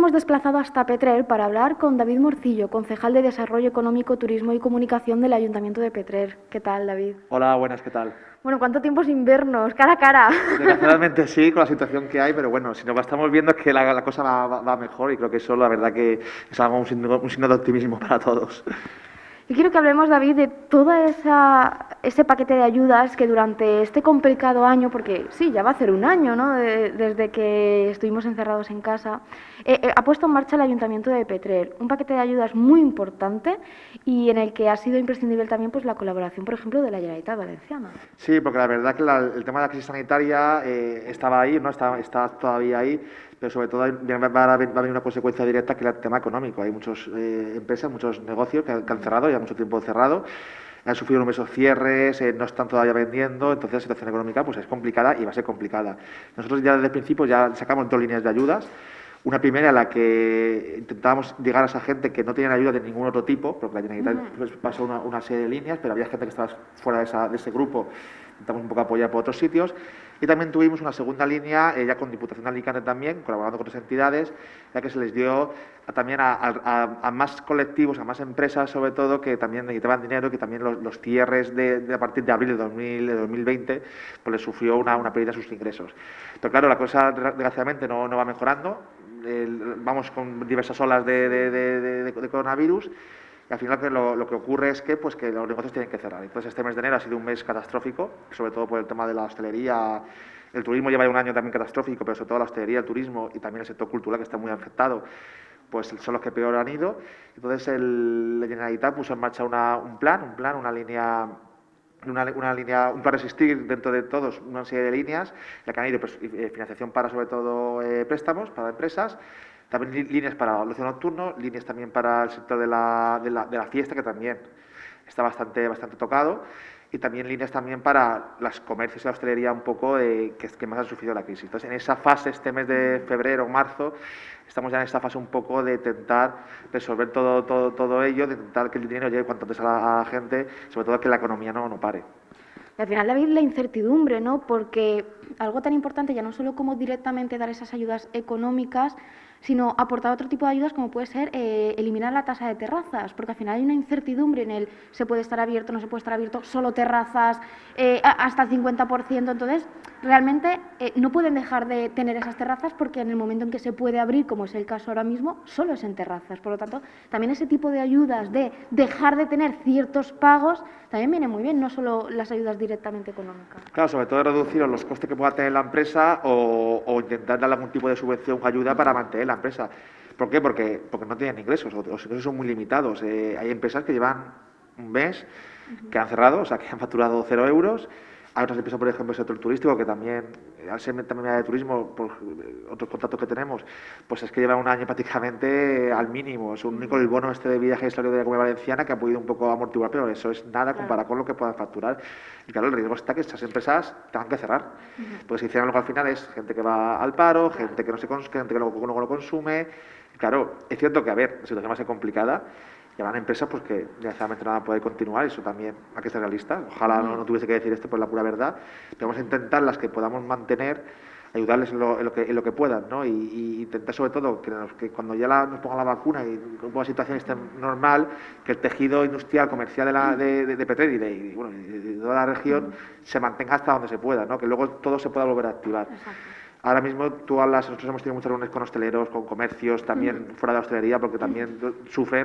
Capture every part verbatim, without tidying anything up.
hemos desplazado hasta Petrer para hablar con David Morcillo, concejal de Desarrollo Económico, Turismo y Comunicación del Ayuntamiento de Petrer. ¿Qué tal, David? Hola, buenas, ¿qué tal? Bueno, ¿cuánto tiempo sin vernos? Cara a cara. Desgraciadamente sí, con la situación que hay, pero bueno, si nos la estamos viendo es que la, la cosa va, va- va mejor y creo que eso la verdad que es algo, un signo, un signo de optimismo para todos. Yo quiero que hablemos, David, de todo esa, ese paquete de ayudas que durante este complicado año, porque sí, ya va a ser un año, ¿no?, de- desde que estuvimos encerrados en casa, eh, eh, ha puesto en marcha el Ayuntamiento de Petrer. Un paquete de ayudas muy importante y en el que ha sido imprescindible también pues, la colaboración, por ejemplo, de la Generalitat Valenciana. Sí, porque la verdad que la- el tema de la crisis sanitaria eh, estaba ahí, ¿no? Está, está todavía ahí, pero sobre todo hay- va, va a venir va a venir una consecuencia directa que es el tema económico. Hay muchas empresas, muchos negocios que han, que han cerrado, ya mucho tiempo cerrado, han sufrido numerosos cierres, eh, no están todavía vendiendo, entonces la situación económica pues es complicada y va a ser complicada. Nosotros ya desde el principio ya sacamos dos líneas de ayudas. Una primera en la que intentábamos llegar a esa gente que no tenían ayuda de ningún otro tipo, porque la Generalitat pues, pasó una, una serie de líneas, pero había gente que estaba fuera de, esa, de ese grupo, intentamos un poco apoyar por otros sitios. Y también tuvimos una segunda línea, eh, ya con Diputación de Alicante también, colaborando con otras entidades, ya que se les dio a, también a, a, a, más colectivos, a más empresas sobre todo, que también necesitaban dinero y que también los, los cierres de, de a partir de abril de, dos mil, de dos mil veinte pues les sufrió una, una pérdida de sus ingresos. Pero claro, la cosa desgraciadamente no, no va mejorando. El, vamos con diversas olas de, de, de, de, de coronavirus y al final lo, lo que ocurre es que, pues, que los negocios tienen que cerrar. Entonces este mes de enero ha sido un mes catastrófico, sobre todo por el tema de la hostelería. El turismo lleva un año también catastrófico, pero sobre todo la hostelería, el turismo y también el sector cultural, que está muy afectado, pues son los que peor han ido. Entonces el, la Generalitat puso en marcha una, un plan, un plan, una línea una, una línea, un plan resistir dentro de todos, una serie de líneas, la que han ido pues, financiación para sobre todo eh, préstamos para empresas, también líneas para el ocio nocturno, líneas también para el sector de la, de la, de la fiesta, que también está bastante, bastante tocado, y también líneas también para los comercios y la hostelería un poco eh, que, que más han sufrido la crisis. Entonces, en esa fase, este mes de febrero o marzo, estamos ya en esta fase un poco de intentar resolver todo, todo, todo ello, de intentar que el dinero llegue cuanto antes a la, a la gente, sobre todo que la economía no, no pare. Y al final, David, la incertidumbre, ¿no? Porque algo tan importante ya no solo como directamente dar esas ayudas económicas, sino aportar otro tipo de ayudas como puede ser eh, eliminar la tasa de terrazas, porque al final hay una incertidumbre en el se puede estar abierto, no se puede estar abierto, solo terrazas, eh, hasta el cincuenta por ciento. Entonces, realmente eh, no pueden dejar de tener esas terrazas porque en el momento en que se puede abrir, como es el caso ahora mismo, solo es en terrazas. Por lo tanto, también ese tipo de ayudas de dejar de tener ciertos pagos también viene muy bien, no solo las ayudas directamente económicas. Claro, sobre todo reducir los costes que pueda tener la empresa o, o intentar darle algún tipo de subvención o ayuda para mantener la empresa. ¿Por qué? Porque, porque no tienen ingresos, o los ingresos son muy limitados. Eh, hay empresas que llevan un mes que han cerrado, o sea, que han facturado cero euros. Hay otras empresas, por ejemplo, el sector turístico, que también, al ser también de turismo, por otros contactos que tenemos, pues es que llevan un año prácticamente al mínimo. Es un único el bono este de viaje y salario de la Comunidad Valenciana que ha podido un poco amortiguar, pero eso es nada comparado con lo que puedan facturar. Y claro, el riesgo está que estas empresas tengan que cerrar. Uh-huh. Pues si hicieran algo al final es gente que va al paro, gente que no se gente que luego, luego lo consume. Y claro, es cierto que, a ver, la situación va a ser complicada. Y habrán empresas pues, que desgraciadamente no van a poder continuar, y eso también hay que ser realista. Ojalá no, no tuviese que decir esto por la pura verdad, pero vamos a intentar las que podamos mantener, ayudarles en lo, en lo, que, en lo que puedan, ¿no? Y, y intentar sobre todo que, nos, que cuando ya la, nos pongan la vacuna y la situación esté normal, que el tejido industrial, comercial de, la, de, de, de Petrer y de, y, bueno, de toda la región se mantenga hasta donde se pueda, ¿no? Que luego todo se pueda volver a activar. Exacto. Ahora mismo tú hablas, nosotros hemos tenido muchas reuniones con hosteleros, con comercios, también mm. fuera de la hostelería, porque también sufren.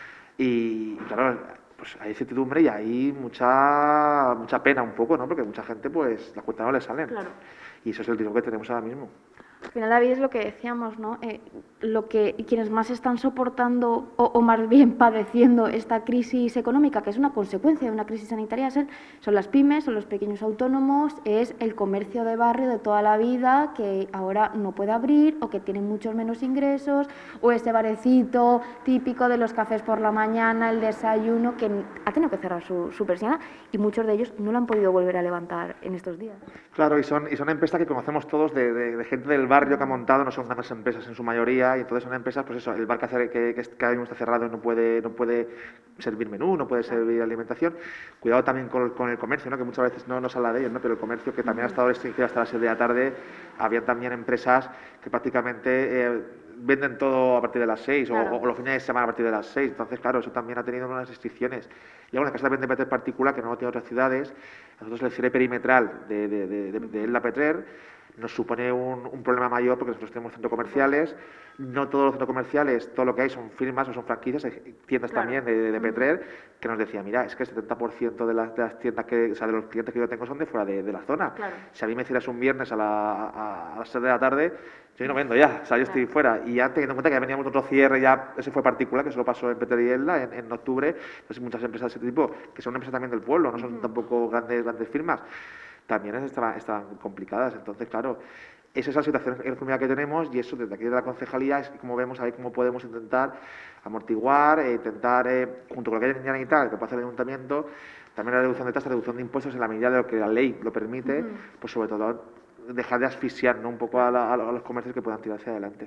Y claro, pues hay incertidumbre y hay mucha mucha pena un poco, ¿no? Porque mucha gente, pues, las cuentas no le salen. Claro. Y eso es el riesgo que tenemos ahora mismo. Al final, David, es lo que decíamos, ¿no? Eh, lo que quienes más están soportando o, o más bien padeciendo esta crisis económica, que es una consecuencia de una crisis sanitaria, es el, son las pymes, son los pequeños autónomos, es el comercio de barrio de toda la vida que ahora no puede abrir o que tiene muchos menos ingresos, o ese barecito típico de los cafés por la mañana, el desayuno, que ha tenido que cerrar su, su persiana y muchos de ellos no lo han podido volver a levantar en estos días. Claro, y son, y son empresas que conocemos todos de, de, de gente del barrio que ha montado, no son grandes empresas en su mayoría, y entonces son empresas, pues eso, el bar que, hace, que, que cada mismo está cerrado no puede, no puede servir menú, no puede servir alimentación. Cuidado también con, con el comercio, ¿no? Que muchas veces no nos habla de ellos, ¿no? Pero el comercio, que también ha estado restringido hasta las seis de la tarde, había también empresas que prácticamente eh, venden todo a partir de las seis Claro. o, o los fines de semana a partir de las seis. Entonces, claro, eso también ha tenido unas restricciones. Y bueno, en el caso también de Petrer particular, que no lo tiene otras ciudades, nosotros el cierre perimetral de, de, de, de, de Elda Petrer nos supone un, un problema mayor porque nosotros tenemos centros comerciales, no todos los centros comerciales, todo lo que hay son firmas o son franquicias, hay tiendas Claro. también de, de Petrer, que nos decía, mira, es que el setenta por ciento de las, de las tiendas, que, o sea, de los clientes que yo tengo son de fuera de, de la zona. Claro. Si a mí me cierras un viernes a, la, a, a las seis de la tarde, yo no vendo ya, o sea, yo estoy Claro. fuera. Y ya teniendo en cuenta que ya veníamos otro cierre, ya ese fue particular, que solo pasó en Petrer y Elda en, en octubre, pues muchas empresas de ese tipo, que son empresas también del pueblo, no son Ujú. tampoco grandes, grandes firmas, también estaban, estaban complicadas. Entonces, claro, esa es la situación económica que tenemos y eso desde aquí de la concejalía es como vemos ahí cómo podemos intentar amortiguar, e intentar, eh, junto con lo que hay en y tal, que puede hacer el ayuntamiento, también la reducción de tasas, reducción de impuestos en la medida de lo que la ley lo permite, Ujú. pues sobre todo dejar de asfixiar, ¿no?, un poco a, la, a los comercios que puedan tirar hacia adelante.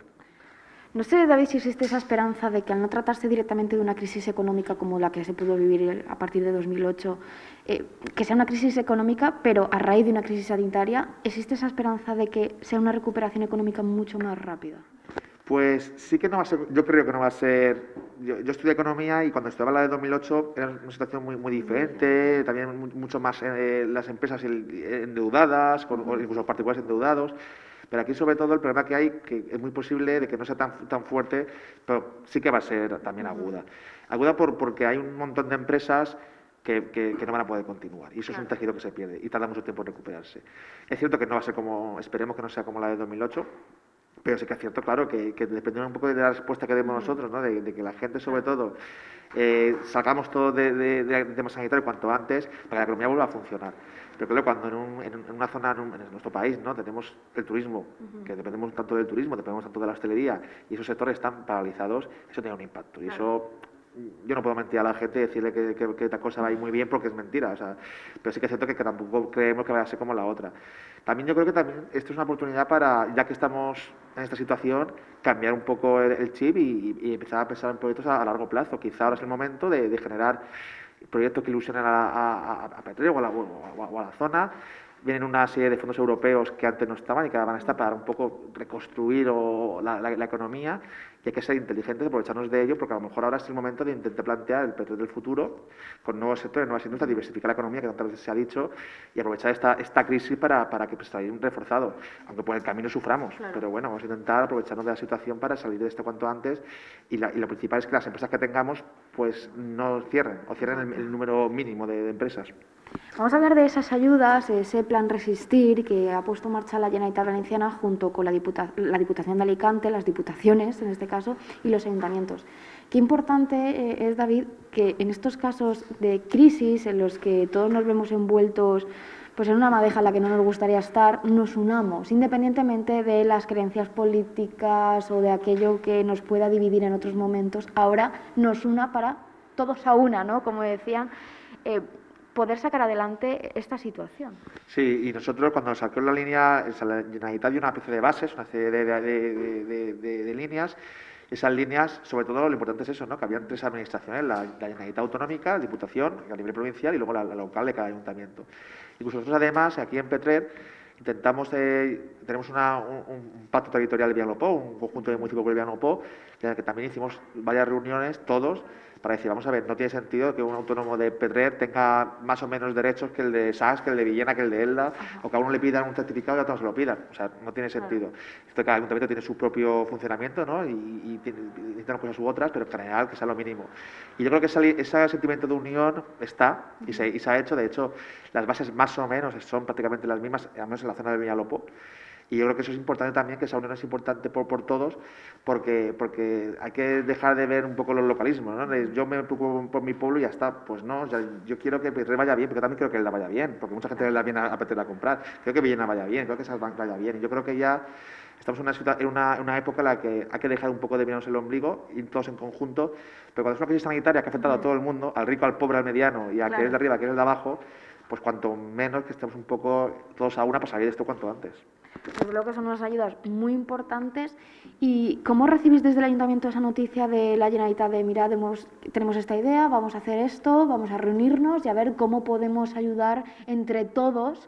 No sé, David, si existe esa esperanza de que al no tratarse directamente de una crisis económica como la que se pudo vivir a partir de dos mil ocho, eh, que sea una crisis económica, pero a raíz de una crisis sanitaria, ¿existe esa esperanza de que sea una recuperación económica mucho más rápida? Pues sí que no va a ser, yo creo que no va a ser, yo, yo estudié economía y cuando estudiaba la de dos mil ocho era una situación muy, muy diferente, también mu- mucho más eh, las empresas el- endeudadas, con, o incluso particulares endeudados, pero aquí sobre todo el problema que hay, que es muy posible de que no sea tan, tan fuerte, pero sí que va a ser también aguda. Aguda por, porque hay un montón de empresas que, que, que no van a poder continuar y eso es un Claro. tejido que se pierde y tarda mucho tiempo en recuperarse. Es cierto que no va a ser como, esperemos que no sea como la de dos mil ocho, pero sí que es cierto, claro, que, que depende un poco de la respuesta que demos nosotros, ¿no? De, de que la gente, sobre todo, eh, sacamos todo de, de, de, del tema sanitario cuanto antes para que la economía vuelva a funcionar. Pero claro, cuando en, un, en una zona, en, un, en nuestro país, ¿no?, tenemos el turismo, uh-huh. que dependemos tanto del turismo, dependemos tanto de la hostelería, y esos sectores están paralizados, eso tiene un impacto. Y eso, yo no puedo mentir a la gente y decirle que, que, que esta cosa va a ir muy bien porque es mentira, o sea, pero sí que es cierto que, que tampoco creemos que vaya a ser como la otra. También yo creo que también esto es una oportunidad para, ya que estamos en esta situación, cambiar un poco el, el chip y, y empezar a pensar en proyectos a, a largo plazo. Quizá ahora es el momento de, de generar proyectos que ilusionen a, a, a Petrer o a, la, o a la zona. Vienen una serie de fondos europeos que antes no estaban y que ahora van a estar para un poco reconstruir o la, la, la economía, y hay que ser inteligentes, aprovecharnos de ello, porque a lo mejor ahora es el momento de intentar plantear el Petrer del futuro con nuevos sectores, nuevas industrias, diversificar la economía, que tantas veces se ha dicho, y aprovechar esta, esta crisis para, para que pues, salir un reforzado, aunque por el camino suframos, claro. Pero bueno, vamos a intentar aprovecharnos de la situación para salir de esto cuanto antes, y, la, y lo principal es que las empresas que tengamos pues no cierren, o cierren el, el número mínimo de, de empresas. Vamos a hablar de esas ayudas, de ese plan Resistir que ha puesto en marcha la Generalitat Valenciana junto con la, Diputa la Diputación de Alicante, las diputaciones en este caso, y los ayuntamientos. Qué importante eh, es, David, que en estos casos de crisis en los que todos nos vemos envueltos pues en una madeja en la que no nos gustaría estar, nos unamos, independientemente de las creencias políticas o de aquello que nos pueda dividir en otros momentos. Ahora nos una para todos a una, ¿no? Como decían, eh, poder sacar adelante esta situación. Sí, y nosotros cuando sacó la línea, la Generalitat dio una especie de bases, una serie de, de, de, de, de, de líneas. Esas líneas, sobre todo, lo importante es eso, ¿no?, que habían tres administraciones, la, la Generalitat Autonómica, la Diputación a nivel provincial y luego la, la local de cada ayuntamiento. Incluso nosotros, además, aquí en Petrer, intentamos, eh, tenemos una, un, un pacto territorial de Villalopó, un conjunto de municipios de Villalopó, en el que también hicimos varias reuniones, todos, para decir, vamos a ver, no tiene sentido que un autónomo de Petrer tenga más o menos derechos que el de Sas, que el de Villena, que el de Elda, Ajá. o que a uno le pidan un certificado y a otros se lo pidan. O sea, no tiene sentido. Claro. Esto, cada ayuntamiento tiene su propio funcionamiento, ¿no?, y, y necesitan cosas u otras, pero en general que sea lo mínimo. Y yo creo que ese, ese sentimiento de unión está y se, y se ha hecho. De hecho, las bases más o menos son prácticamente las mismas, al menos en la zona de Villalopó. Y yo creo que eso es importante también, que esa unión es importante por, por todos, porque, porque hay que dejar de ver un poco los localismos, ¿no? Yo me preocupo por mi pueblo y ya está. Pues no, o sea, yo quiero que Petrer vaya bien, porque también quiero que él la vaya bien, porque mucha gente le viene a Petrer a comprar. Creo que Villena vaya bien, creo que Salvan vaya bien. Y yo creo que ya estamos en una, en, una, en una época en la que hay que dejar un poco de mirarnos el ombligo, y todos en conjunto, pero cuando es una crisis sanitaria que ha afectado uh-huh. a todo el mundo, al rico, al pobre, al mediano, y a claro. que es de arriba, que es de abajo, pues cuanto menos que estemos un poco todos a una para salir de esto cuanto antes. Yo creo que son unas ayudas muy importantes. ¿Y cómo recibís desde el Ayuntamiento esa noticia de la Generalitat de, mira, tenemos, tenemos esta idea, vamos a hacer esto, vamos a reunirnos y a ver cómo podemos ayudar entre todos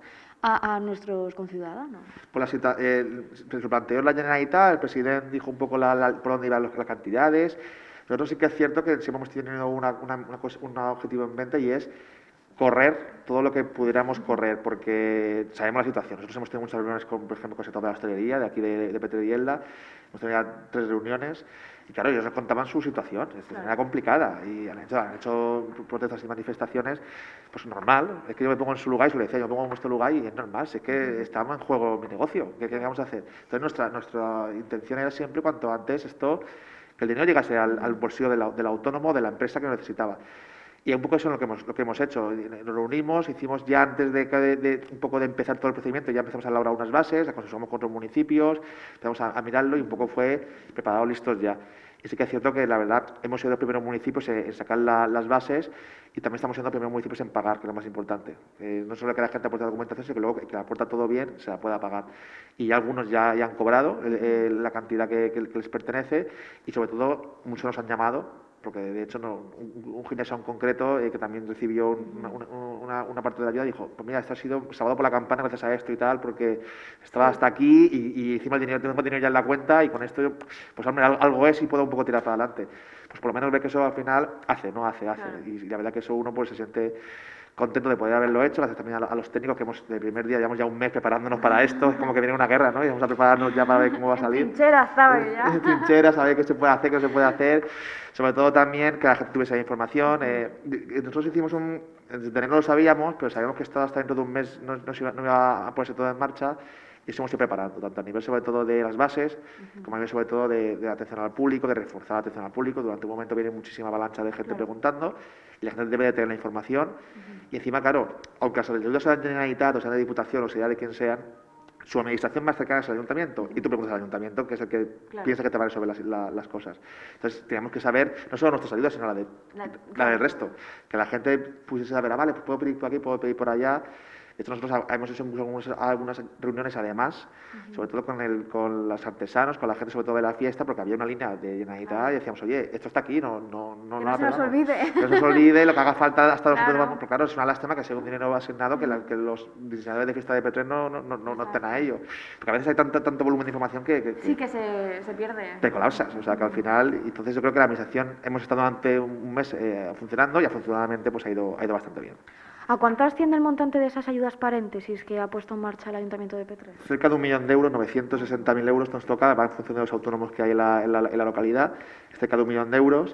a, a nuestros conciudadanos. Pues la, eh, se lo planteó la Generalitat, el presidente dijo un poco la, la, por dónde iban las cantidades. Nosotros sí que es cierto que siempre hemos tenido una, una, una cosa, un objetivo en mente y es correr todo lo que pudiéramos correr, porque sabemos la situación. Nosotros hemos tenido muchas reuniones, con, por ejemplo, con el sector de la hostelería, de aquí de, de Petrer y Elda. Hemos tenido ya tres reuniones y, claro, ellos nos contaban su situación. Claro. Era complicada y han hecho, han hecho protestas y manifestaciones, pues normal. Es que yo me pongo en su lugar y se lo decía, yo me pongo en vuestro lugar y es normal. Es que estaba en juego mi negocio. ¿Qué, qué vamos a hacer? Entonces, nuestra, nuestra intención era siempre, cuanto antes, esto, que el dinero llegase al, al bolsillo del, del autónomo, de la empresa que lo necesitaba. Y un poco eso es lo que hemos, lo que hemos hecho. Nos reunimos, hicimos ya antes de, de, de un poco de empezar todo el procedimiento, ya empezamos a elaborar unas bases, aconsejamos con otros municipios, empezamos a, a mirarlo y un poco fue preparados, listos ya. Y sí que es cierto que la verdad hemos sido los primeros municipios en, en sacar la, las bases y también estamos siendo los primeros municipios en pagar, que es lo más importante. Eh, no solo que la gente aporte la documentación, sino que luego que, que la aporta todo bien, se la pueda pagar. Y ya algunos ya, ya han cobrado eh, la cantidad que, que, que les pertenece y sobre todo muchos nos han llamado, porque de hecho no, un, un gimnasio en concreto eh, que también recibió una, una, una parte de la ayuda dijo, pues mira, esto ha sido salvado por la campana gracias a esto y tal, porque estaba hasta aquí y, y encima el dinero, tengo dinero ya en la cuenta y con esto yo, pues hombre, algo es y puedo un poco tirar para adelante. Pues por lo menos ve que eso al final hace, no hace, hace. Claro. Y, y la verdad que eso uno pues se siente contento de poder haberlo hecho, gracias también a, a los técnicos que hemos, del primer día, llevamos ya un mes preparándonos para esto, es como que viene una guerra, ¿no? Y vamos a prepararnos ya para ver cómo va a salir. En trincheras, ¿sabes? Ya. En trincheras, saber qué se puede hacer, qué no se puede hacer, sobre todo también que la gente tuviese esa información. Eh, nosotros hicimos un, desde no lo sabíamos, pero sabíamos que esto hasta dentro de un mes no, no, iba, no iba a ponerse todo en marcha. Y eso hemos ido preparando, tanto a nivel sobre todo de las bases, uh-huh. como a nivel sobre todo de, de la atención al público, de reforzar la atención al público. Durante un momento viene muchísima avalancha de gente claro. preguntando y la gente debe de tener la información. Uh-huh. Y encima, claro, aunque las ayudas sean de Generalitat, o sea de Diputación, o sea de quien sean, su administración más cercana es el ayuntamiento y tú preguntas al ayuntamiento, que es el que claro. piensa que te va a resolver las, la, las cosas. Entonces, tenemos que saber, no solo nuestras ayudas, sino la, de, la, la claro. del resto. Que la gente pudiese saber, ah, vale, pues puedo pedir por aquí, puedo pedir por allá. De hecho, nosotros hemos hecho algunas, algunas reuniones además, uh-huh. sobre todo con, el, con los artesanos, con la gente sobre todo de la fiesta, porque había una línea de Generalitat ah. y decíamos, oye, esto está aquí, no, no, no, que no, no se nos olvide. Que no se nos olvide, lo que haga falta hasta nosotros claro. vamos, porque claro, es una lástima que sea un dinero asignado que, la, que los diseñadores de fiesta de Petrer no, no, no, no, no estén a ello. Porque a veces hay tanto, tanto volumen de información que... que, que sí, que se, se pierde. Te colapsas, o sea que al final, entonces yo creo que la administración hemos estado durante un mes eh, funcionando y afortunadamente pues ha ido, ha ido bastante bien. ¿A cuánto asciende el montante de esas ayudas paréntesis que ha puesto en marcha el Ayuntamiento de Petrer? Cerca de un millón de euros, novecientos sesenta mil euros nos toca, va en función de los autónomos que hay en la, en la, en la localidad, es cerca de un millón de euros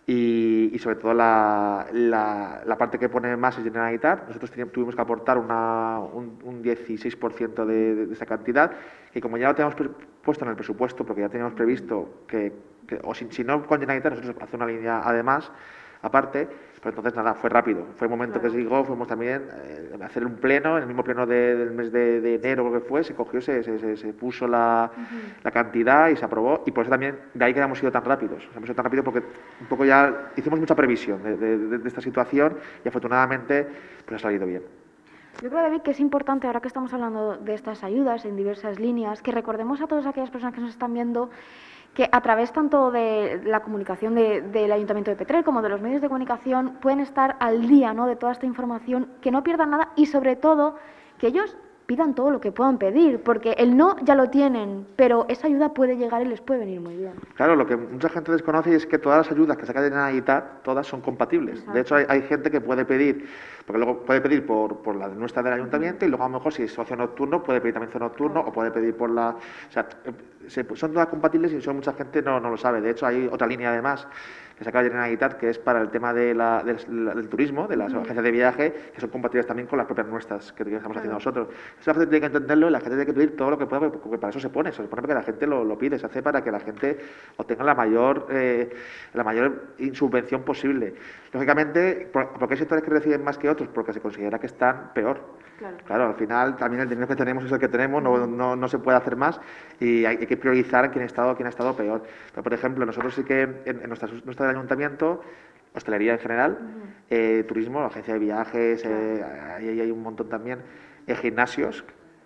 y, y sobre todo la, la, la parte que pone más es Generalitat. Nosotros tuvimos que aportar una, un, un dieciséis por ciento de, de, de esa cantidad y como ya lo teníamos puesto en el presupuesto, porque ya teníamos previsto que, que o si, si no con Generalitat, nosotros hacemos una línea además, aparte, pero entonces nada, fue rápido. Fue el momento claro. que se llegó, fuimos también eh, a hacer un pleno, en el mismo pleno de, del mes de, de enero creo que fue, se cogió, se, se, se puso la, uh-huh. la cantidad y se aprobó, y por eso también de ahí que hemos ido tan rápidos. Hemos ido tan rápido porque un poco ya hicimos mucha previsión de, de, de, de esta situación y afortunadamente pues ha salido bien. Yo creo, David, que es importante, ahora que estamos hablando de estas ayudas en diversas líneas, que recordemos a todas aquellas personas que nos están viendo que a través tanto de la comunicación de, del Ayuntamiento de Petrer como de los medios de comunicación pueden estar al día, ¿no?, de toda esta información, que no pierdan nada y sobre todo que ellos pidan todo lo que puedan pedir, porque el no ya lo tienen, pero esa ayuda puede llegar y les puede venir muy bien. Claro, lo que mucha gente desconoce es que todas las ayudas que saca de Generalitat, todas son compatibles. Exacto. De hecho, hay, hay gente que puede pedir, porque luego puede pedir por, por la nuestra del ayuntamiento y luego a lo mejor si es socio nocturno puede pedir también socio nocturno o puede pedir por la... O sea, se, son todas compatibles y eso mucha gente no, no lo sabe. De hecho, hay otra línea además que saca de Generalitat que es para el tema de la, del, del turismo, de las uh-huh. agencias de viaje, que son compatibles también con las propias nuestras que estamos uh-huh. haciendo nosotros. Eso la gente tiene que entenderlo y la gente tiene que pedir todo lo que pueda, porque para eso se pone, se pone porque la gente lo, lo pide, se hace para que la gente obtenga la mayor, eh, la mayor subvención posible. Lógicamente, ¿por qué hay sectores que reciben más que otros? Porque se considera que están peor. Claro. Claro, al final también el dinero que tenemos es el que tenemos, no, no, no se puede hacer más y hay, hay que priorizar quién ha estado, quién ha estado peor. Pero, por ejemplo, nosotros sí que en, en nuestra, nuestra del ayuntamiento, hostelería en general, uh-huh. eh, turismo, agencia de viajes, claro. eh, ahí hay un montón también, eh, gimnasios,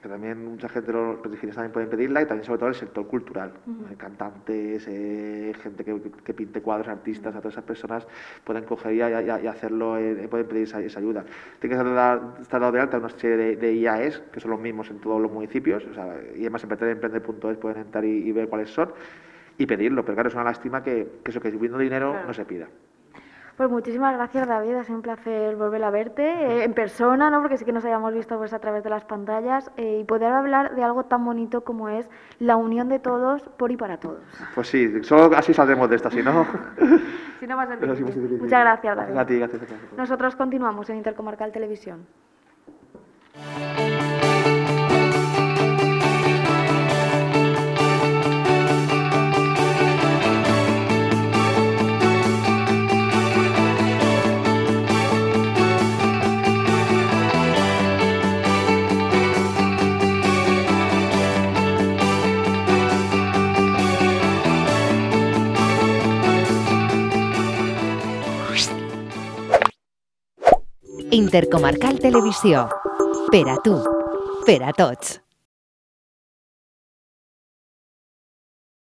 que también mucha gente, los perfiles también pueden pedirla, y también sobre todo el sector cultural, Ujú. eh, cantantes, eh, gente que, que pinte cuadros, artistas, a todas esas personas pueden coger y, y- y hacerlo, eh, pueden pedir esa, esa ayuda. Tiene que estar, estar dado de alta una serie de, de I A Es, que son los mismos en todos los municipios, o sea, y además en emprender punto es pueden entrar y, y ver cuáles son y pedirlo, pero claro, es una lástima que, que eso, que subiendo dinero Claro. no se pida. Pues muchísimas gracias, David. Ha sido un placer volver a verte eh, en persona, ¿no? Porque sí que nos habíamos visto pues, a través de las pantallas eh, y poder hablar de algo tan bonito como es la unión de todos por y para todos. Pues sí, solo así saldremos de esta, si no... Si no va a ser Pero sí, difícil. muy difícil. Muchas gracias, David. Gracias a ti, gracias a ti. Nosotros continuamos en Intercomarcal Televisión. Intercomarcal Televisió. Per a tu, per a tots.